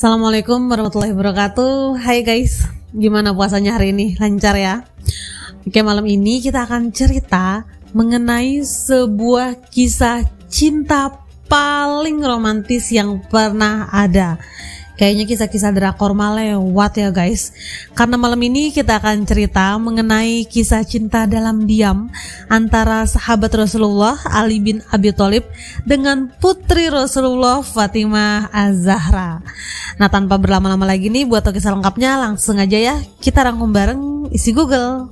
Assalamualaikum warahmatullahi wabarakatuh. Hai guys, gimana puasanya hari ini? Lancar ya? Oke, malam ini kita akan cerita mengenai sebuah kisah cinta paling romantis yang pernah ada. Kayaknya kisah-kisah drakor mah lewat ya guys. Karena malam ini kita akan cerita mengenai kisah cinta dalam diam antara sahabat Rasulullah Ali bin Abi Thalib dengan putri Rasulullah Fatimah Az-Zahra. Nah, tanpa berlama-lama lagi nih, buat kisah lengkapnya langsung aja ya kita rangkum bareng isi Google.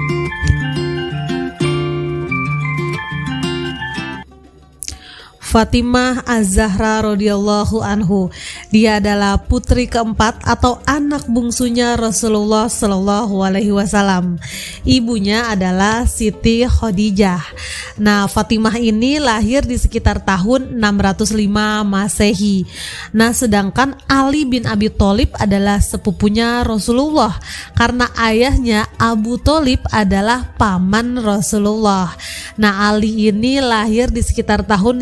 Fatimah Az-Zahra radhiyallahu anhu. Dia adalah putri keempat atau anak bungsunya Rasulullah Shallallahu alaihi wasallam. Ibunya adalah Siti Khadijah. Nah, Fatimah ini lahir di sekitar tahun 605 Masehi. Nah, sedangkan Ali bin Abi Thalib adalah sepupunya Rasulullah karena ayahnya Abu Thalib adalah paman Rasulullah. Nah, Ali ini lahir di sekitar tahun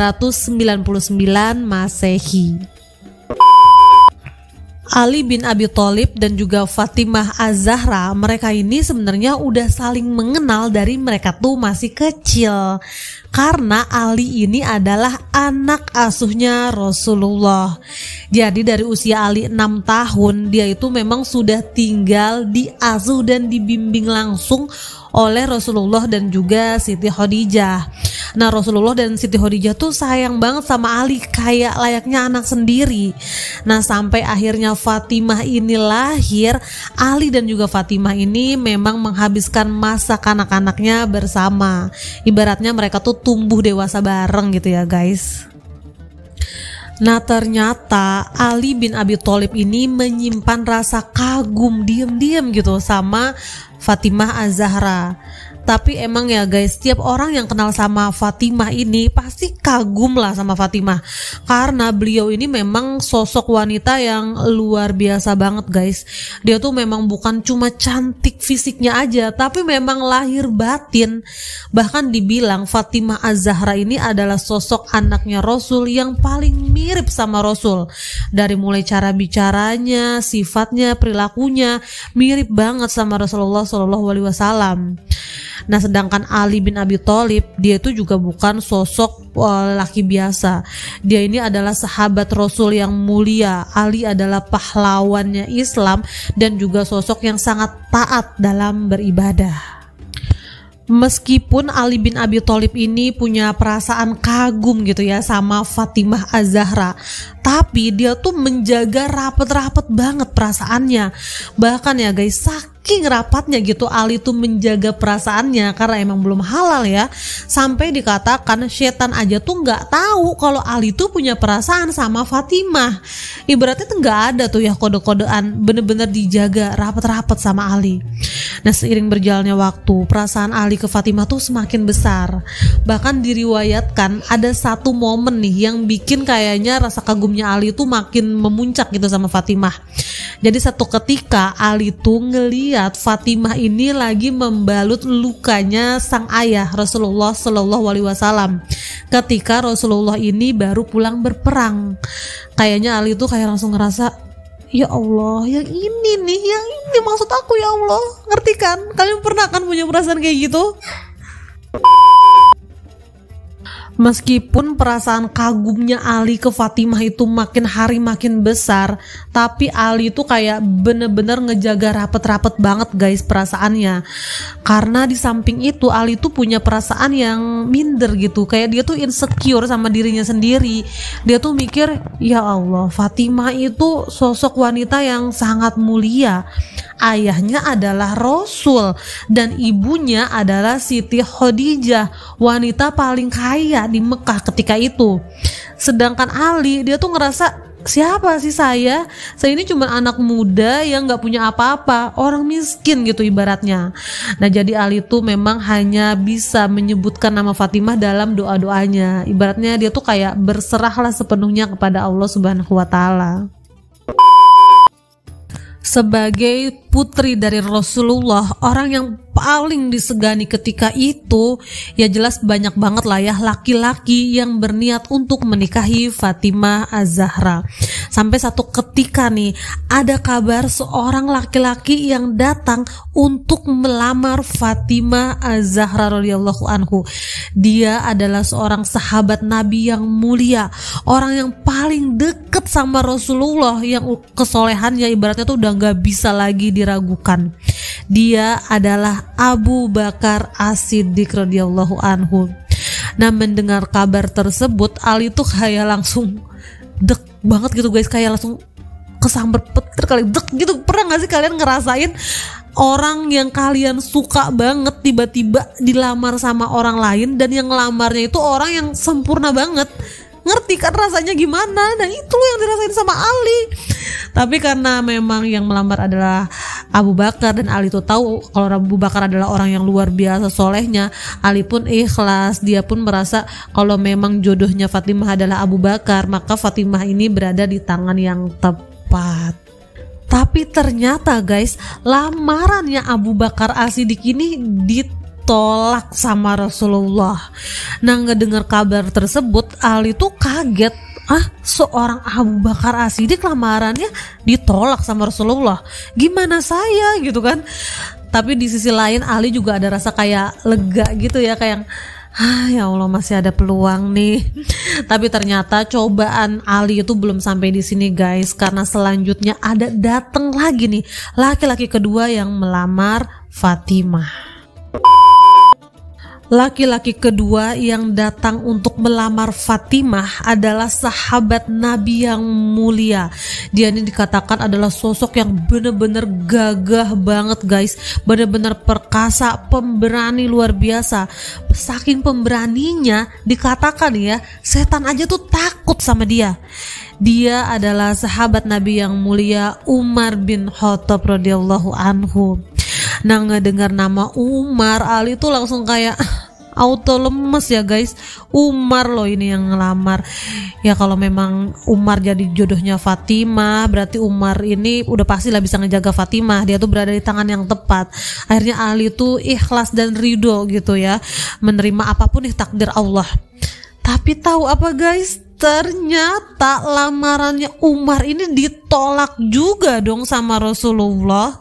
599 Masehi. Ali bin Abi Thalib dan juga Fatimah Az-Zahra, mereka ini sebenarnya udah saling mengenal dari mereka tuh masih kecil. Karena Ali ini adalah anak asuhnya Rasulullah. Jadi dari usia Ali 6 tahun, dia itu memang sudah tinggal diasuh dan dibimbing langsung oleh Rasulullah dan juga Siti Khadijah. Nah, Rasulullah dan Siti Khadijah tuh sayang banget sama Ali, kayak layaknya anak sendiri. Nah, sampai akhirnya Fatimah ini lahir, Ali dan juga Fatimah ini memang menghabiskan masa kanak-kanaknya bersama. Ibaratnya mereka tuh tumbuh dewasa bareng gitu ya guys. Nah, ternyata Ali bin Abi Thalib ini menyimpan rasa kagum diam-diam gitu sama Fatimah Az-Zahra. Tapi emang ya guys, setiap orang yang kenal sama Fatimah ini pasti kagum lah sama Fatimah. Karena beliau ini memang sosok wanita yang luar biasa banget guys. Dia tuh memang bukan cuma cantik fisiknya aja, tapi memang lahir batin. Bahkan dibilang Fatimah Az-Zahra ini adalah sosok anaknya Rasul yang paling mirip sama Rasul. Dari mulai cara bicaranya, sifatnya, perilakunya mirip banget sama Rasulullah SAW. Nah, sedangkan Ali bin Abi Thalib, dia itu juga bukan sosok laki biasa. Dia ini adalah sahabat Rasul yang mulia. Ali adalah pahlawannya Islam dan juga sosok yang sangat taat dalam beribadah. Meskipun Ali bin Abi Thalib ini punya perasaan kagum gitu ya sama Fatimah Az-Zahra, tapi dia tuh menjaga rapet-rapet banget perasaannya. Bahkan ya guys, saking rapatnya gitu Ali tuh menjaga perasaannya karena emang belum halal ya. Sampai dikatakan setan aja tuh nggak tahu kalau Ali tuh punya perasaan sama Fatimah. Ibaratnya tuh nggak ada tuh ya kode-kodean, bener-bener dijaga rapet-rapet sama Ali. Nah, seiring berjalannya waktu, perasaan Ali ke Fatimah tuh semakin besar. Bahkan diriwayatkan ada satu momen nih yang bikin kayaknya rasa kagumnya Ali tuh makin memuncak gitu sama Fatimah. Jadi satu ketika Ali tuh ngeliat Fatimah ini lagi membalut lukanya sang ayah Rasulullah Shallallahu alaihi wasallam ketika Rasulullah ini baru pulang berperang. Kayaknya Ali tuh kayak langsung ngerasa, ya Allah, yang ini maksud aku ya Allah. Ngerti kan? Kalian pernah kan punya perasaan kayak gitu? Meskipun perasaan kagumnya Ali ke Fatimah itu makin hari makin besar, tapi Ali itu kayak bener-bener ngejaga rapet-rapet banget guys perasaannya. Karena di samping itu Ali tuh punya perasaan yang minder gitu, kayak dia tuh insecure sama dirinya sendiri. Dia tuh mikir, ya Allah, Fatimah itu sosok wanita yang sangat mulia. Ayahnya adalah Rasul dan ibunya adalah Siti Khadijah, wanita paling kaya di Mekah ketika itu. Sedangkan Ali, dia tuh ngerasa, siapa sih saya ini cuma anak muda yang gak punya apa-apa, orang miskin gitu ibaratnya. Nah, jadi Ali tuh memang hanya bisa menyebutkan nama Fatimah dalam doa-doanya. Ibaratnya dia tuh kayak berserahlah sepenuhnya kepada Allah Subhanahu wa Ta'ala. Sebagai putri dari Rasulullah, orang yang paling disegani ketika itu, ya jelas banyak banget lah ya laki-laki yang berniat untuk menikahi Fatimah Az-Zahra. Sampai satu ketika nih ada kabar seorang laki-laki yang datang untuk melamar Fatimah Az-Zahra radhiyallahu anhu. Dia adalah seorang sahabat Nabi yang mulia, orang yang paling deket sama Rasulullah, yang kesolehannya ibaratnya tuh udah gak bisa lagi diragukan. Dia adalah Abu Bakar As-Siddiq radhiyallahu anhu. Nah, mendengar kabar tersebut, Ali tuh kayak langsung dek banget gitu guys, kayak langsung kesambar petir kali, dek gitu. Pernah gak sih kalian ngerasain orang yang kalian suka banget tiba-tiba dilamar sama orang lain, dan yang ngelamarnya itu orang yang sempurna banget? Ngerti kan rasanya gimana? Nah itu loh yang dirasain sama Ali. Tapi karena memang yang melamar adalah Abu Bakar, dan Ali tuh tahu kalau Abu Bakar adalah orang yang luar biasa solehnya, Ali pun ikhlas. Dia pun merasa kalau memang jodohnya Fatimah adalah Abu Bakar, maka Fatimah ini berada di tangan yang tepat. Tapi ternyata guys, lamarannya Abu Bakar As-Siddiq ini ditolak sama Rasulullah. Nah, ngedengar kabar tersebut, Ali tuh kaget. Seorang Abu Bakar As-Siddiq lamarannya ditolak sama Rasulullah, gimana saya gitu kan. Tapi di sisi lain Ali juga ada rasa kayak lega gitu ya, kayak ya Allah masih ada peluang nih. Tapi ternyata cobaan Ali itu belum sampai di sini guys, karena selanjutnya ada datang lagi nih laki-laki kedua yang melamar Fatimah. Laki-laki kedua yang datang untuk melamar Fatimah adalah sahabat Nabi yang mulia. Dia ini dikatakan adalah sosok yang benar-benar gagah banget guys, benar-benar perkasa, pemberani luar biasa. Saking pemberaninya dikatakan ya, setan aja tuh takut sama dia. Dia adalah sahabat Nabi yang mulia Umar bin Khattab radhiyallahu anhu. Nah, ngedengar nama Umar, Ali tuh langsung kayak auto lemes ya guys. Umar loh ini yang ngelamar. Ya kalau memang Umar jadi jodohnya Fatimah, berarti Umar ini udah pasti lah bisa ngejaga Fatimah. Dia tuh berada di tangan yang tepat. Akhirnya Ali tuh ikhlas dan ridho gitu ya, menerima apapun takdir Allah. Tapi tahu apa guys? Ternyata lamarannya Umar ini ditolak juga dong sama Rasulullah.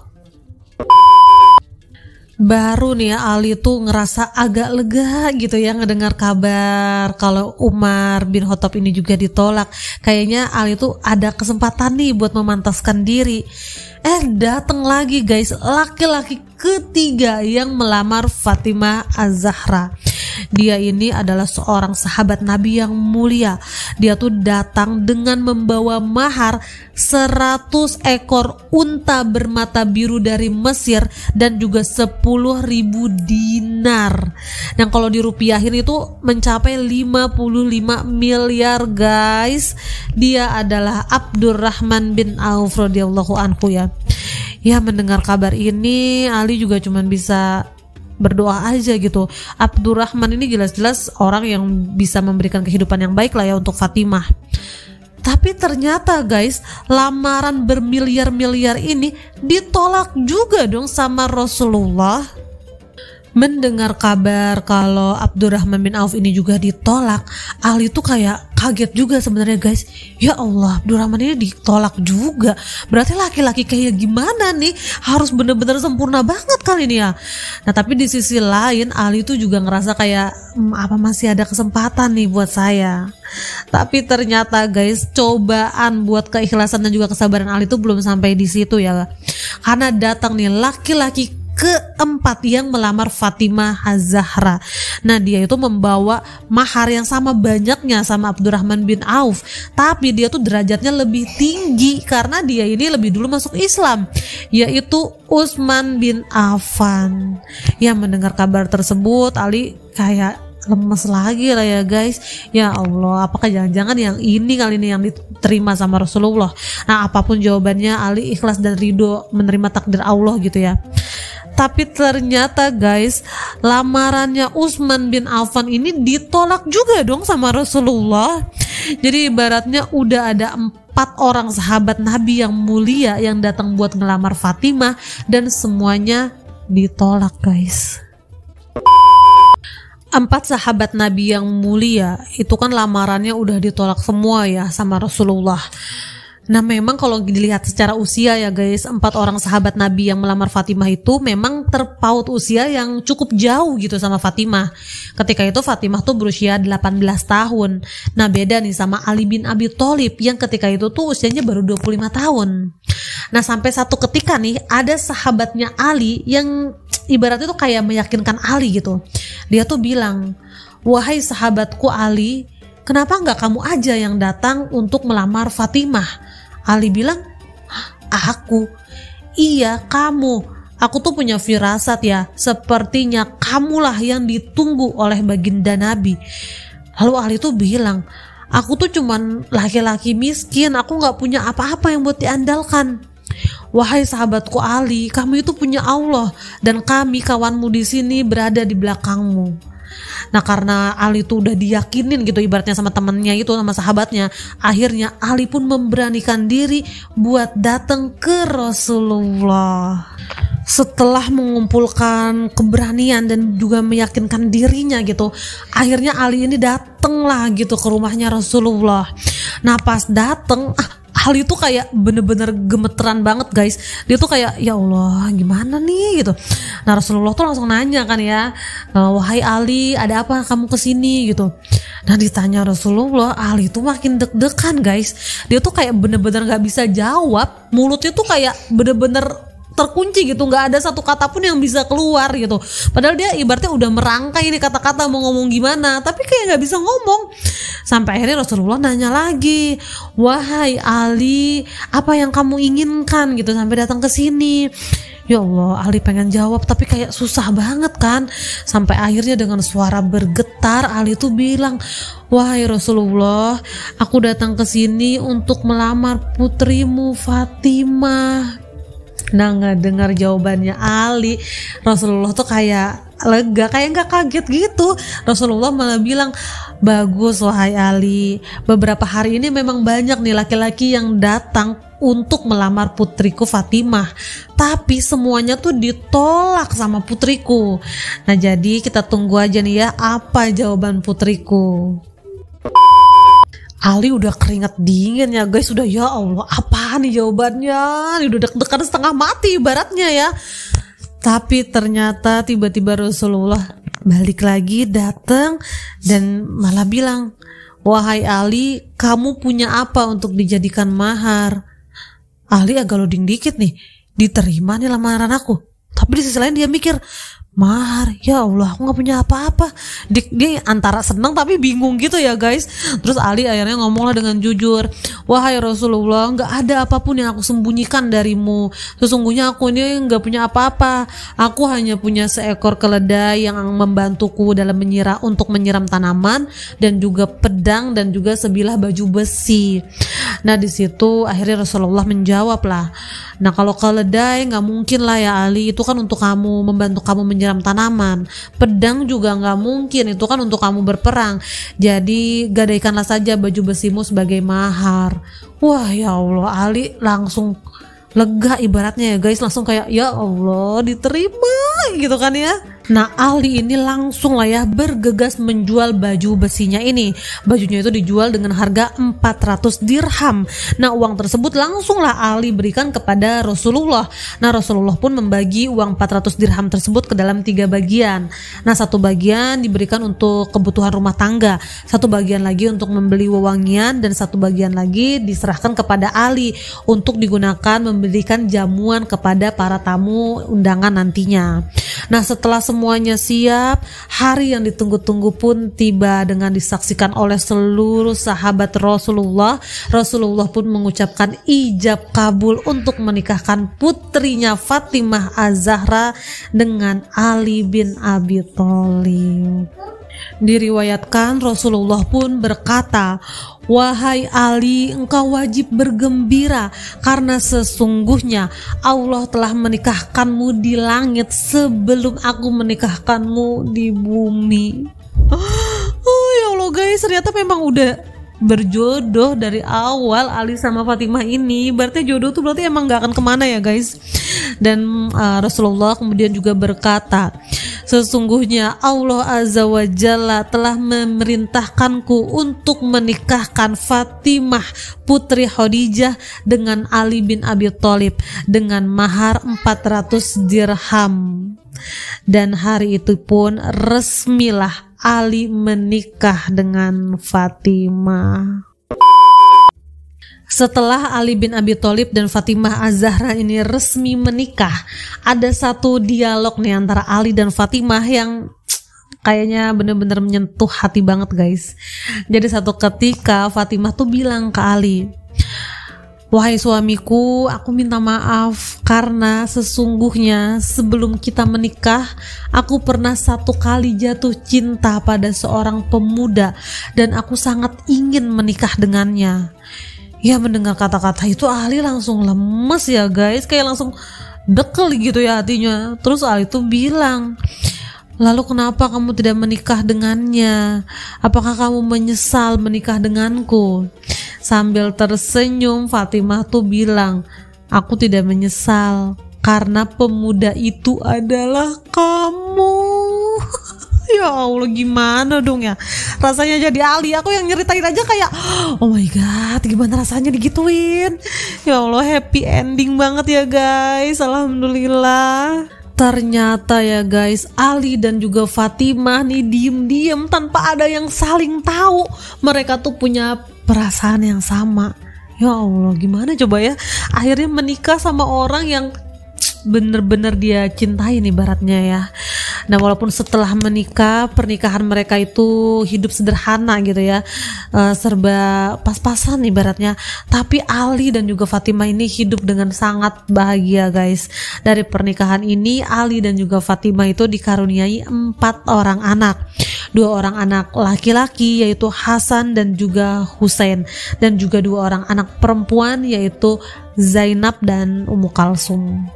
Baru nih ya Ali tuh ngerasa agak lega gitu ya ngedengar kabar kalau Umar bin Khattab ini juga ditolak. Kayaknya Ali tuh ada kesempatan nih buat memantaskan diri. Datang lagi guys laki-laki ketiga yang melamar Fatimah Az-Zahra. Dia ini adalah seorang sahabat Nabi yang mulia. Dia tuh datang dengan membawa mahar 100 ekor unta bermata biru dari Mesir dan juga 10.000 dinar. Dan kalau dirupiahin itu mencapai 55 miliar guys. Dia adalah Abdurrahman bin Auf radhiyallahu anhu ya. Ya mendengar kabar ini Ali juga cuman bisa berdoa aja gitu. Abdurrahman ini jelas-jelas orang yang bisa memberikan kehidupan yang baik lah ya untuk Fatimah. Tapi ternyata guys, lamaran bermiliar-miliar ini ditolak juga dong sama Rasulullah. Mendengar kabar kalau Abdurrahman bin Auf ini juga ditolak, Ali tuh kayak kaget juga sebenarnya guys. Ya Allah, Abdurrahman ini ditolak juga. Berarti laki-laki kayak gimana nih? Harus bener-bener sempurna banget kali ini ya. Nah tapi di sisi lain Ali tuh juga ngerasa kayak apa masih ada kesempatan nih buat saya. Tapi ternyata guys, cobaan buat keikhlasan dan juga kesabaran Ali tuh belum sampai di situ ya. Karena datang nih laki-laki keempat yang melamar Fatimah Az-Zahra. Nah dia itu membawa mahar yang sama banyaknya sama Abdurrahman bin Auf, tapi dia tuh derajatnya lebih tinggi karena dia ini lebih dulu masuk Islam, yaitu Utsman bin Affan. Ya mendengar kabar tersebut Ali kayak lemes lagi lah ya guys. Ya Allah, apakah jangan-jangan yang ini kali ini yang diterima sama Rasulullah? Nah apapun jawabannya Ali ikhlas dan ridho menerima takdir Allah gitu ya. Tapi ternyata guys, lamarannya Utsman bin Affan ini ditolak juga dong sama Rasulullah. Jadi ibaratnya udah ada 4 orang sahabat Nabi yang mulia yang datang buat ngelamar Fatimah dan semuanya ditolak guys. 4 sahabat Nabi yang mulia itu kan lamarannya udah ditolak semua ya sama Rasulullah. Nah memang kalau dilihat secara usia ya guys, 4 orang sahabat Nabi yang melamar Fatimah itu memang terpaut usia yang cukup jauh gitu sama Fatimah. Ketika itu Fatimah tuh berusia 18 tahun. Nah beda nih sama Ali bin Abi Thalib yang ketika itu tuh usianya baru 25 tahun. Nah sampai satu ketika nih ada sahabatnya Ali yang ibaratnya tuh kayak meyakinkan Ali gitu. Dia tuh bilang, "Wahai sahabatku Ali, kenapa nggak kamu aja yang datang untuk melamar Fatimah?" Ali bilang, "Aku?" "Iya kamu, aku tuh punya firasat ya, sepertinya kamulah yang ditunggu oleh baginda Nabi." Lalu Ali tuh bilang, "Aku tuh cuman laki-laki miskin, aku gak punya apa-apa yang buat diandalkan." "Wahai sahabatku Ali, kamu itu punya Allah dan kami kawanmu di sini berada di belakangmu." Nah karena Ali tuh udah diyakinin gitu ibaratnya sama temennya itu, sama sahabatnya, akhirnya Ali pun memberanikan diri buat datang ke Rasulullah. Setelah mengumpulkan keberanian dan juga meyakinkan dirinya gitu, akhirnya Ali ini datang lah gitu ke rumahnya Rasulullah. Nah pas datang Ali tuh kayak bener-bener gemeteran banget guys. Dia tuh kayak, ya Allah gimana nih gitu. Nah Rasulullah tuh langsung nanya kan ya, "Wahai Ali, ada apa kamu kesini?" gitu. Nah ditanya Rasulullah, Ali tuh makin deg-degan guys. Dia tuh kayak bener-bener gak bisa jawab. Mulutnya tuh kayak bener-bener terkunci gitu, nggak ada satu kata pun yang bisa keluar gitu. Padahal dia ibaratnya udah merangkai ini kata-kata mau ngomong gimana, tapi kayak nggak bisa ngomong. Sampai akhirnya Rasulullah nanya lagi, "Wahai Ali, apa yang kamu inginkan gitu sampai datang ke sini?" Ya Allah, Ali pengen jawab tapi kayak susah banget kan. Sampai akhirnya dengan suara bergetar Ali tuh bilang, "Wahai Rasulullah, aku datang ke sini untuk melamar putrimu Fatimah." Nah nggak dengar jawabannya Ali, Rasulullah tuh kayak lega, kayak nggak kaget gitu. Rasulullah malah bilang, "Bagus wahai Ali, beberapa hari ini memang banyak nih laki-laki yang datang untuk melamar putriku Fatimah, tapi semuanya tuh ditolak sama putriku. Nah jadi kita tunggu aja nih ya apa jawaban putriku." Ali udah keringat dingin ya guys, udah ya Allah apa nih jawabannya, udah deg-degan setengah mati ibaratnya ya. Tapi ternyata tiba-tiba Rasulullah balik lagi datang dan malah bilang, "Wahai Ali, kamu punya apa untuk dijadikan mahar?" Ali agak loading dikit nih, diterima nih lamaran aku. Tapi di sisi lain dia mikir, mahar, ya Allah aku gak punya apa-apa. Dia antara senang tapi bingung gitu ya guys. Terus Ali akhirnya ngomonglah dengan jujur, "Wahai Rasulullah, gak ada apapun yang aku sembunyikan darimu. Sesungguhnya aku ini gak punya apa-apa. Aku hanya punya seekor keledai yang membantuku dalam untuk menyiram tanaman, dan juga pedang dan juga sebilah baju besi." Nah di situ akhirnya Rasulullah menjawab lah, "Nah kalau keledai gak mungkin lah ya Ali, itu kan untuk kamu, membantu kamu menyiram tanaman. Pedang juga gak mungkin, itu kan untuk kamu berperang. Jadi gadaikanlah saja baju besimu sebagai mahar." Wah ya Allah, Ali langsung lega ibaratnya ya guys, langsung kayak ya Allah diterima gitu kan ya. Nah Ali ini langsung lah ya bergegas menjual baju besinya ini. Bajunya itu dijual dengan harga 400 dirham. Nah uang tersebut langsunglah Ali berikan kepada Rasulullah. Nah Rasulullah pun membagi uang 400 dirham tersebut ke dalam 3 bagian. Nah satu bagian diberikan untuk kebutuhan rumah tangga, satu bagian lagi untuk membeli wewangian, dan satu bagian lagi diserahkan kepada Ali untuk digunakan memberikan jamuan kepada para tamu undangan nantinya. Nah setelah semuanya siap, hari yang ditunggu-tunggu pun tiba dengan disaksikan oleh seluruh sahabat Rasulullah. Rasulullah pun mengucapkan ijab kabul untuk menikahkan putrinya Fatimah Az-Zahra dengan Ali bin Abi Thalib. Diriwayatkan Rasulullah pun berkata, "Wahai Ali, engkau wajib bergembira karena sesungguhnya Allah telah menikahkanmu di langit sebelum aku menikahkanmu di bumi." Oh ya Allah guys, ternyata memang udah berjodoh dari awal Ali sama Fatimah ini. Berarti jodoh tuh berarti emang gak akan kemana ya guys. Dan Rasulullah kemudian juga berkata, sesungguhnya Allah Azza wa Jalla telah memerintahkanku untuk menikahkan Fatimah putri Khadijah dengan Ali bin Abi Thalib dengan mahar 400 dirham. Dan hari itu pun resmilah Ali menikah dengan Fatimah. Setelah Ali bin Abi Thalib dan Fatimah Az-Zahra ini resmi menikah, ada satu dialog nih antara Ali dan Fatimah yang kayaknya bener-bener menyentuh hati banget guys. Jadi satu ketika Fatimah tuh bilang ke Ali, "Wahai suamiku, aku minta maaf karena sesungguhnya sebelum kita menikah, aku pernah satu kali jatuh cinta pada seorang pemuda dan aku sangat ingin menikah dengannya." Ya, mendengar kata-kata itu Ali langsung lemes ya guys, kayak langsung dekel gitu ya hatinya. Terus Ali tuh bilang, "Lalu kenapa kamu tidak menikah dengannya? Apakah kamu menyesal menikah denganku?" Sambil tersenyum Fatimah tuh bilang, "Aku tidak menyesal karena pemuda itu adalah kamu." Ya Allah, gimana dong ya rasanya jadi Ali. Aku yang nyeritain aja kayak oh my god, gimana rasanya digituin. Ya Allah, happy ending banget ya guys, alhamdulillah. Ternyata ya guys, Ali dan juga Fatimah nih diem-diem tanpa ada yang saling tahu, mereka tuh punya perasaan yang sama. Ya Allah, gimana coba ya, akhirnya menikah sama orang yang bener-bener dia cintai nih ibaratnya ya. Nah, walaupun setelah menikah, pernikahan mereka itu hidup sederhana gitu ya, serba pas-pasan ibaratnya, tapi Ali dan juga Fatimah ini hidup dengan sangat bahagia guys. Dari pernikahan ini Ali dan juga Fatimah itu dikaruniai 4 orang anak. 2 orang anak laki-laki yaitu Hasan dan juga Husain, dan juga 2 orang anak perempuan yaitu Zainab dan Ummu Kalsum.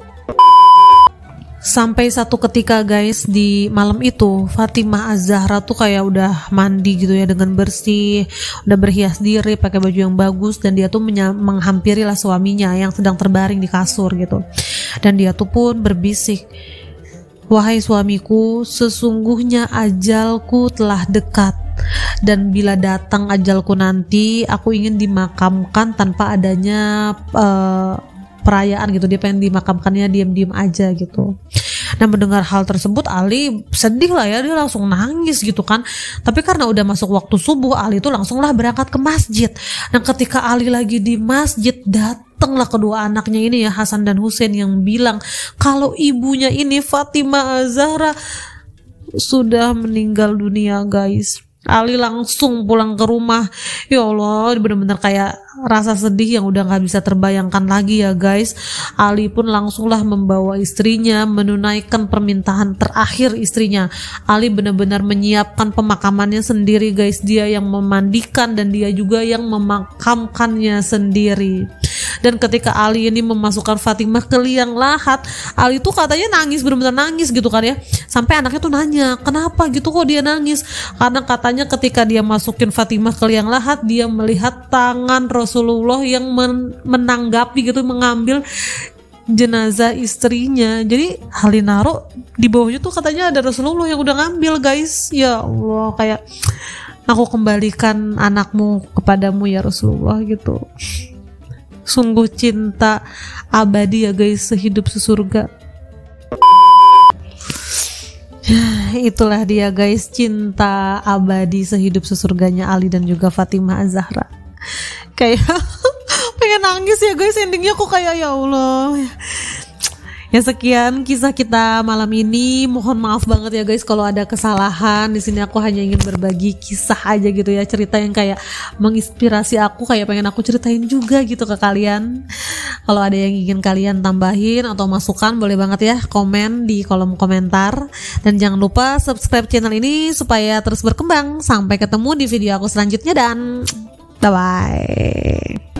Sampai satu ketika guys, di malam itu Fatimah Az-Zahra tuh kayak udah mandi gitu ya dengan bersih, udah berhias diri, pakai baju yang bagus, dan dia tuh menghampiri lah suaminya yang sedang terbaring di kasur gitu. Dan dia tuh pun berbisik, "Wahai suamiku, sesungguhnya ajalku telah dekat, dan bila datang ajalku nanti, aku ingin dimakamkan tanpa adanya perayaan gitu. Dia pengen dimakamkannya diam-diam aja gitu." Nah, mendengar hal tersebut Ali sedih lah ya, dia langsung nangis gitu kan. Tapi karena udah masuk waktu subuh, Ali itu langsunglah berangkat ke masjid. Nah, ketika Ali lagi di masjid, datanglah kedua anaknya ini ya, Hasan dan Husain, yang bilang kalau ibunya ini Fatimah Az-Zahra sudah meninggal dunia guys. Ali langsung pulang ke rumah. Ya Allah, benar-benar kayak rasa sedih yang udah gak bisa terbayangkan lagi ya guys. Ali pun langsunglah membawa istrinya menunaikan permintaan terakhir istrinya. Ali benar-benar menyiapkan pemakamannya sendiri guys. Dia yang memandikan dan dia juga yang memakamkannya sendiri. Dan ketika Ali ini memasukkan Fatimah ke liang lahat, Ali tuh katanya nangis, benar-benar nangis gitu kan ya. Sampai anaknya tuh nanya, "Kenapa gitu kok dia nangis?" Karena katanya ketika dia masukin Fatimah ke liang lahat, dia melihat tangan Rasulullah yang menanggapi gitu, mengambil jenazah istrinya. Jadi Ali naruh di bawahnya tuh katanya ada Rasulullah yang udah ngambil guys. Ya Allah, kayak aku kembalikan anakmu kepadamu ya Rasulullah gitu. Sungguh cinta abadi ya guys, sehidup sesurga. Itulah dia guys, cinta abadi sehidup sesurganya Ali dan juga Fatimah Az-Zahra. Kayak pengen nangis ya guys, endingnya kok kayak ya Allah. Ya, sekian kisah kita malam ini. Mohon maaf banget ya guys kalau ada kesalahan. Di sini aku hanya ingin berbagi kisah aja gitu ya, cerita yang kayak menginspirasi aku, kayak pengen aku ceritain juga gitu ke kalian. Kalau ada yang ingin kalian tambahin atau masukan, boleh banget ya komen di kolom komentar. Dan jangan lupa subscribe channel ini supaya terus berkembang. Sampai ketemu di video aku selanjutnya dan bye bye.